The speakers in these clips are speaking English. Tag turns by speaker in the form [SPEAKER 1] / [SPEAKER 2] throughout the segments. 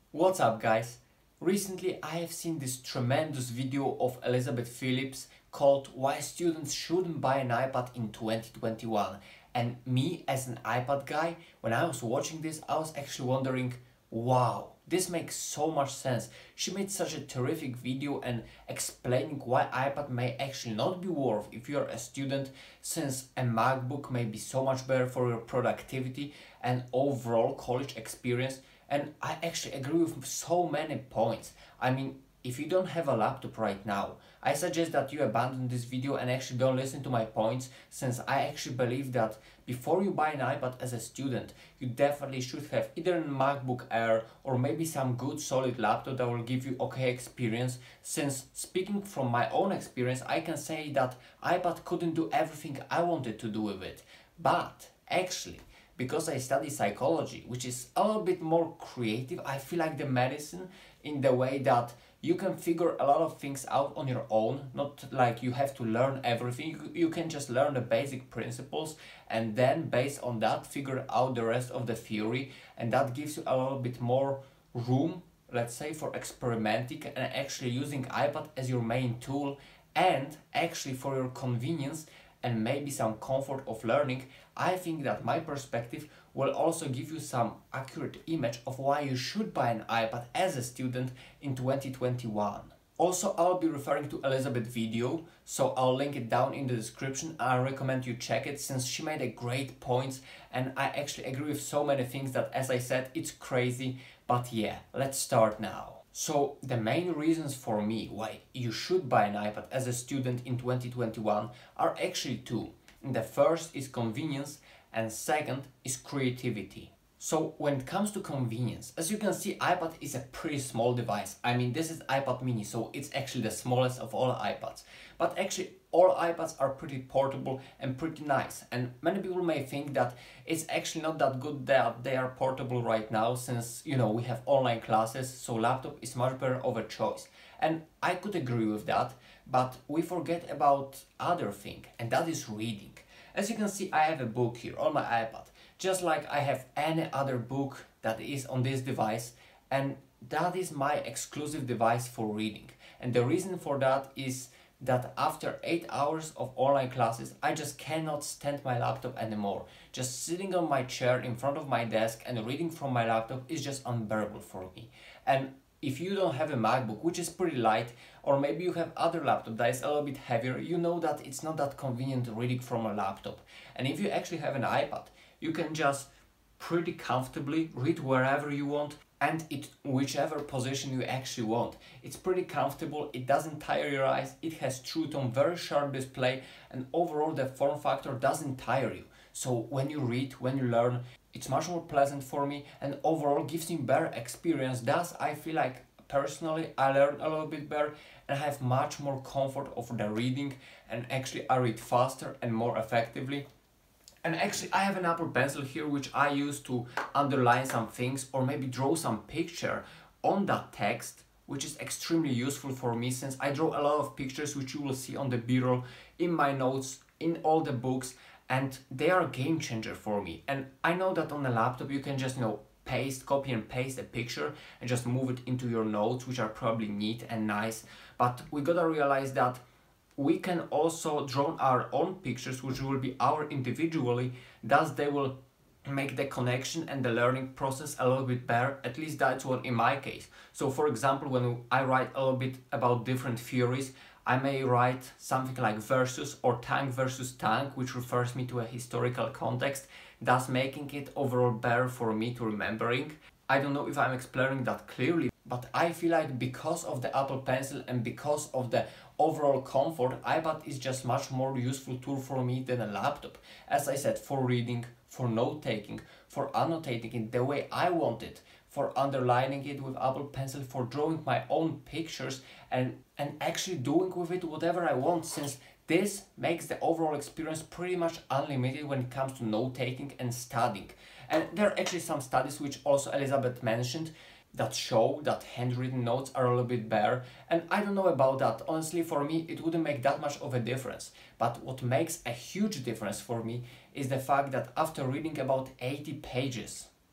[SPEAKER 1] What's up, guys? Recently I have seen this tremendous video of Elizabeth Phillips called Why Students Shouldn't Buy an iPad in 2021. And me as an iPad guy, when I was watching this, I was actually wondering, wow, this makes so much sense. She made such a terrific video and explaining why iPad may actually not be worth if you're a student, since a MacBook may be so much better for your productivity and overall college experience. And I actually agree with so many points. I mean, if you don't have a laptop right now, I suggest that you abandon this video and actually don't listen to my points, since I actually believe that before you buy an iPad as a student, you definitely should have either a MacBook Air or maybe some good solid laptop that will give you okay experience, since speaking from my own experience, I can say that iPad couldn't do everything I wanted to do with it. But actually, because I study psychology, which is a little bit more creative, I feel like the medicine in the way that you can figure a lot of things out on your own, not like you have to learn everything. You can just learn the basic principles and then based on that figure out the rest of the theory, and that gives you a little bit more room, let's say, for experimenting and actually using iPad as your main tool, and actually for your convenience and maybe some comfort of learning. I think that my perspective will also give you some accurate image of why you should buy an iPad as a student in 2021. Also, I'll be referring to Elizabeth's video, so I'll link it down in the description. I recommend you check it since she made a great points, and I actually agree with so many things that, as I said, it's crazy. But yeah, let's start now. So the main reasons for me why you should buy an iPad as a student in 2021 are actually two. The first is convenience and second is creativity. So when it comes to convenience, as you can see, iPad is a pretty small device. I mean, this is iPad mini, so it's actually the smallest of all iPads. But actually, all iPads are pretty portable and pretty nice. And many people may think that it's actually not that good that they are portable right now, since, you know, we have online classes, so laptop is much better of a choice. And I could agree with that, but we forget about other thing, and that is reading. As you can see, I have a book here on my iPad, just like I have any other book that is on this device, and that is my exclusive device for reading. And the reason for that is that after 8 hours of online classes, I just cannot stand my laptop anymore. Just sitting on my chair in front of my desk and reading from my laptop is just unbearable for me. And if you don't have a MacBook, which is pretty light, or maybe you have other laptop that is a little bit heavier, you know that it's not that convenient reading from a laptop. And if you actually have an iPad, you can just pretty comfortably read wherever you want and it whichever position you actually want. It's pretty comfortable, it doesn't tire your eyes, it has True Tone, very sharp display, and overall the form factor doesn't tire you. So when you read, when you learn, it's much more pleasant for me and overall gives me better experience. Thus I feel like personally I learn a little bit better and I have much more comfort of the reading, and actually I read faster and more effectively. And actually I have an Apple Pencil here which I use to underline some things or maybe draw some picture on that text, which is extremely useful for me since I draw a lot of pictures which you will see on the B-roll, in my notes, in all the books, and they are a game changer for me. And I know that on a laptop you can just, you know, copy and paste a picture and just move it into your notes, which are probably neat and nice, but we gotta realize that we can also draw our own pictures which will be our individually, thus they will make the connection and the learning process a little bit better. At least that's what in my case. So for example, when I write a little bit about different theories, I may write something like versus or tank versus tank, which refers me to a historical context, thus making it overall better for me to remembering. I don't know if I'm explaining that clearly, but I feel like because of the Apple Pencil and because of the overall comfort, iPad is just much more useful tool for me than a laptop. As I said, for reading, for note-taking, for annotating it the way I want it, for underlining it with Apple Pencil, for drawing my own pictures and actually doing with it whatever I want, since this makes the overall experience pretty much unlimited when it comes to note-taking and studying. And there are actually some studies which also Elizabeth mentioned that show that handwritten notes are a little bit better, and I don't know about that. Honestly, for me it wouldn't make that much of a difference, but what makes a huge difference for me is the fact that after reading about 80 pages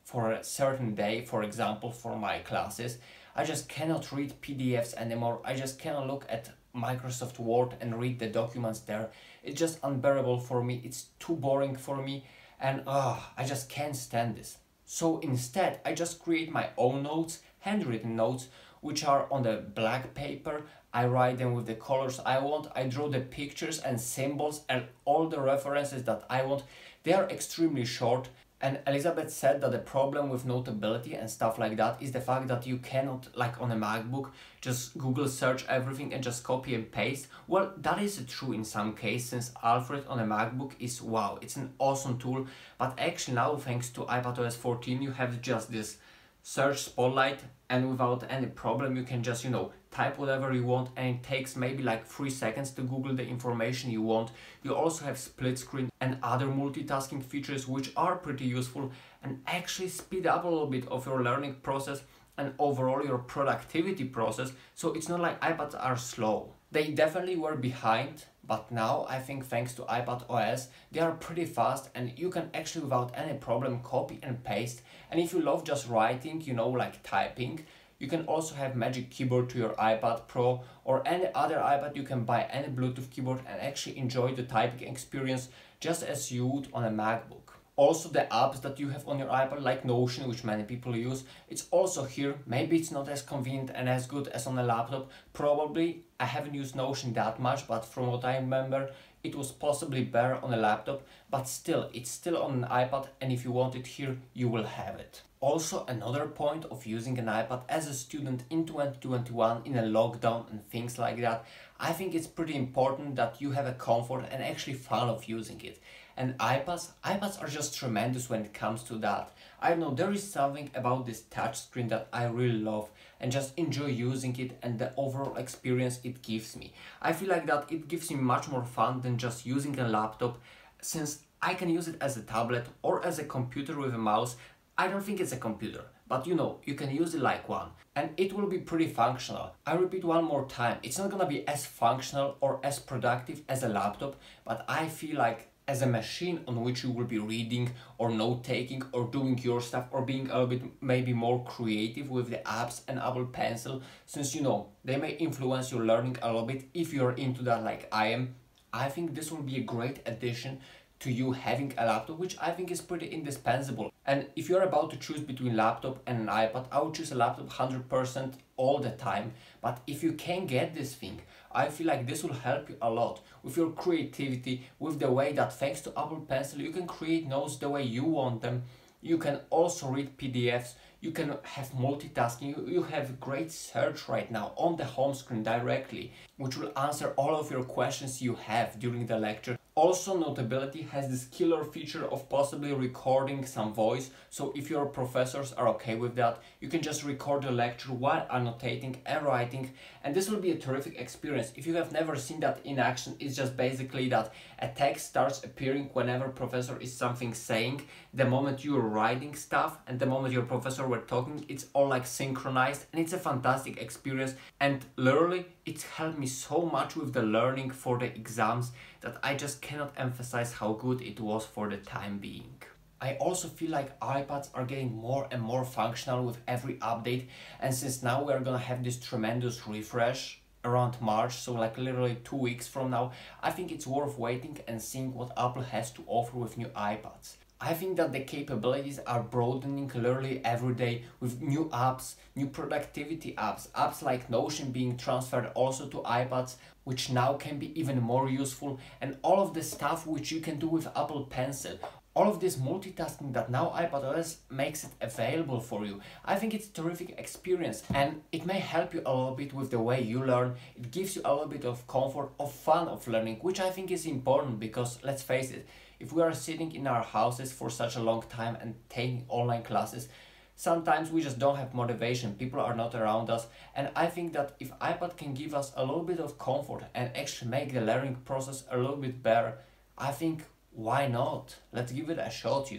[SPEAKER 1] for a certain day, for example, for my classes. I just cannot read PDFs anymore. I just cannot look at Microsoft Word and read the documents there. It's just unbearable for me. It's too boring for me, and I just can't stand this. So instead, I just create my own notes, handwritten notes, which are on the black paper. I write them with the colors I want. I draw the pictures and symbols and all the references that I want. They are extremely short. And Elizabeth said that the problem with Notability and stuff like that is the fact that you cannot, like on a MacBook, just Google search everything and just copy and paste. Well, that is true in some cases, since Alfred on a MacBook is wow, it's an awesome tool. But actually now, thanks to iPadOS 14, you have just this search spotlight, and without any problem you can just, type whatever you want, and it takes maybe like 3 seconds to Google the information you want. You also have split screen and other multitasking features which are pretty useful and actually speed up a little bit of your learning process and overall your productivity process. So it's not like iPads are slow. They definitely were behind, but now I think thanks to iPadOS they are pretty fast, and you can actually without any problem copy and paste. And if you love just writing, like typing, you can also have Magic Keyboard to your iPad Pro or any other iPad. You can buy any Bluetooth keyboard and actually enjoy the typing experience just as you would on a MacBook. Also, the apps that you have on your iPad, like Notion, which many people use, it's also here. Maybe it's not as convenient and as good as on a laptop. Probably, I haven't used Notion that much, but from what I remember, it was possibly better on a laptop, but still, it's still on an iPad, and if you want it here, you will have it. Also, another point of using an iPad as a student in 2021 in a lockdown and things like that, I think it's pretty important that you have a comfort and actually fun of using it. And iPads are just tremendous when it comes to that. I don't know, there is something about this touchscreen that I really love and just enjoy using it, and the overall experience it gives me. I feel like that it gives me much more fun than just using a laptop, since I can use it as a tablet or as a computer with a mouse. I don't think it's a computer, but you can use it like one, and it will be pretty functional. I repeat one more time, it's not gonna be as functional or as productive as a laptop, but I feel like as a machine on which you will be reading or note-taking or doing your stuff or being a little bit maybe more creative with the apps and Apple Pencil, since they may influence your learning a little bit if you're into that like I am. I think this will be a great addition to you having a laptop, which I think is pretty indispensable. And if you're about to choose between laptop and an iPad, I would choose a laptop 100% all the time. But if you can get this thing, I feel like this will help you a lot with your creativity, with the way that thanks to Apple Pencil you can create notes the way you want them. You can also read PDFs, you can have multitasking, you have great search right now on the home screen directly, which will answer all of your questions you have during the lecture. Also, Notability has this killer feature of possibly recording some voice, so if your professors are okay with that, you can just record the lecture while annotating and writing, and this will be a terrific experience. If you have never seen that in action, it's just basically that a text starts appearing whenever professor is something saying, the moment you're writing stuff and the moment your professor were talking, it's all like synchronized, and it's a fantastic experience, and literally it's helped me so much with the learning for the exams that I just cannot emphasize how good it was for the time being. I also feel like iPads are getting more and more functional with every update, and since now we are gonna have this tremendous refresh around March, so like literally 2 weeks from now, I think it's worth waiting and seeing what Apple has to offer with new iPads. I think that the capabilities are broadening literally every day with new apps, new productivity apps, apps like Notion being transferred also to iPads, which now can be even more useful, and all of the stuff which you can do with Apple Pencil. All of this multitasking that now iPadOS makes it available for you. I think it's a terrific experience, and it may help you a little bit with the way you learn. It gives you a little bit of comfort, of fun of learning, which I think is important because let's face it, if we are sitting in our houses for such a long time and taking online classes, sometimes we just don't have motivation, people are not around us, and I think that if iPad can give us a little bit of comfort and actually make the learning process a little bit better, I think why not? Let's give it a shot,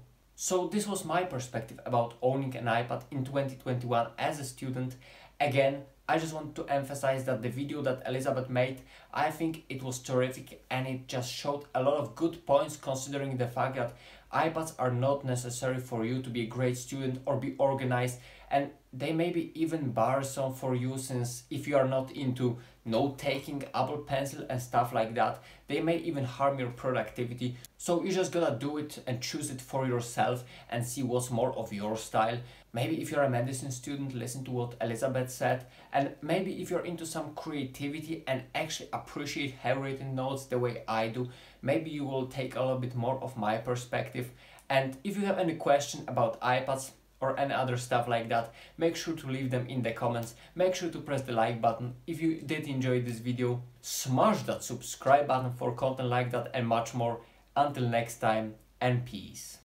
[SPEAKER 1] So this was my perspective about owning an iPad in 2021 as a student. Again, I just want to emphasize that the video that Elizabeth made, I think it was terrific, and it just showed a lot of good points considering the fact that iPads are not necessary for you to be a great student or be organized, and they may be even bothersome for you, since if you are not into note-taking, Apple Pencil and stuff like that, they may even harm your productivity. So you just gotta do it and choose it for yourself and see what's more of your style. Maybe if you're a medicine student, listen to what Elizabeth said, and maybe if you're into some creativity and actually appreciate handwritten notes the way I do, maybe you will take a little bit more of my perspective. And if you have any question about iPads or any other stuff like that, make sure to leave them in the comments. Make sure to press the like button. If you did enjoy this video, smash that subscribe button for content like that and much more. Until next time, and peace.